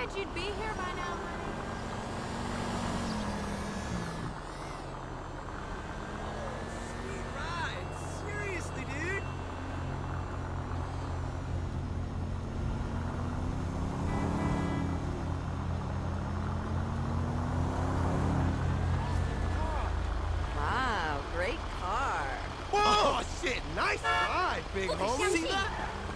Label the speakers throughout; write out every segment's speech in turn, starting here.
Speaker 1: figured you'd be here by now, honey.
Speaker 2: Sweet ride. Seriously, dude.
Speaker 1: Wow, great car.
Speaker 2: Whoa! Oh, shit. Nice ride, big homie. See that?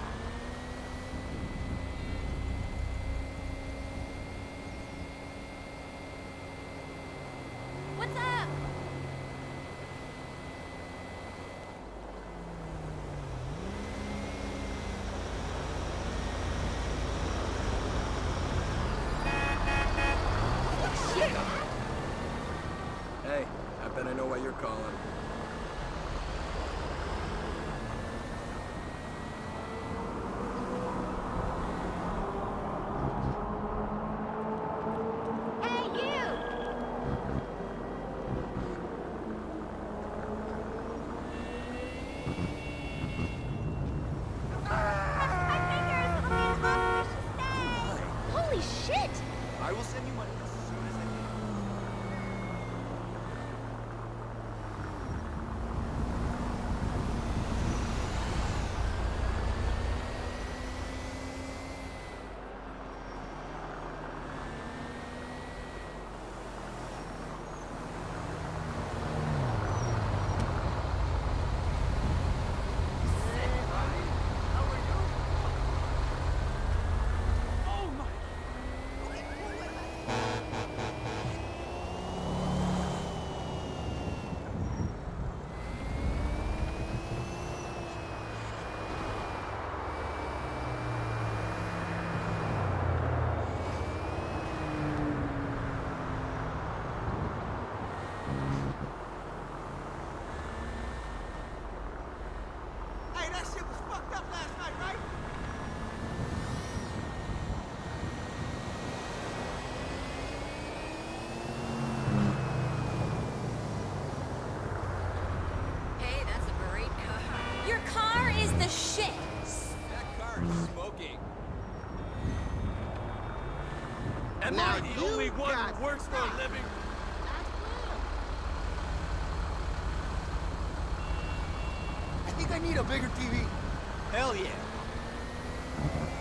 Speaker 1: What's up?
Speaker 2: Shit. Hey, I bet I know why you're calling.
Speaker 1: Hey, you! Holy shit!
Speaker 2: I will send you money as soon as I can. Hey, that shit was fucked up last night, right?
Speaker 1: Hey, that's a great car. Your car is the shit!
Speaker 2: That car is smoking. Am
Speaker 3: Now
Speaker 2: I the
Speaker 3: you
Speaker 2: only one
Speaker 3: got
Speaker 2: who works for a living?
Speaker 3: I think I need a bigger TV.
Speaker 2: Hell yeah.